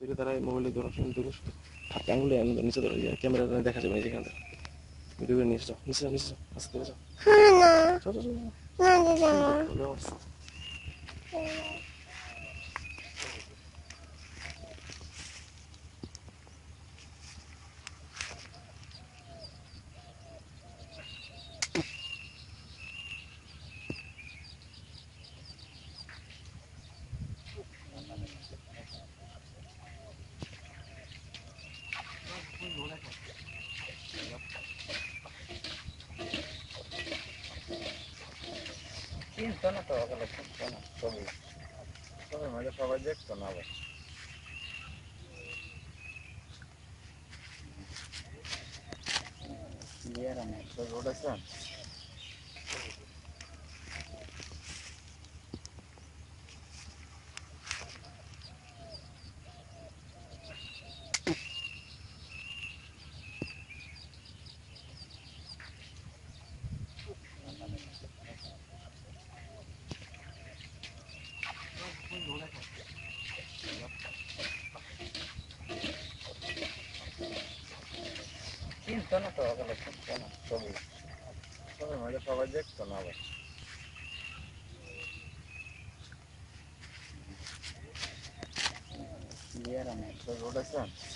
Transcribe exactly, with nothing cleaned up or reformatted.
দূরে দাঁড়ায় মোবাইলে ধরো দূরে হাতে আঙুলে নিচে ধরো ক্যামেরা দেখা যাবে না যেখানে ভিডিও করে নিয়ে যাও নিচে যাও নিচে যাও আস্তে করে যাও যাও যাও যাও যাও চিনতো না তো ওগুলো চিনতো না ছবি ছবির মধ্যে সবাই দেখতো না আবার ক্লিয়ার আমি ছবি উঠেছেন চিনতো না তো ওগুলো চিনতো না ছবি ছবির মধ্যে সবাই দেখতো না আবার ক্লিয়ার আমি ছবি উঠেছেন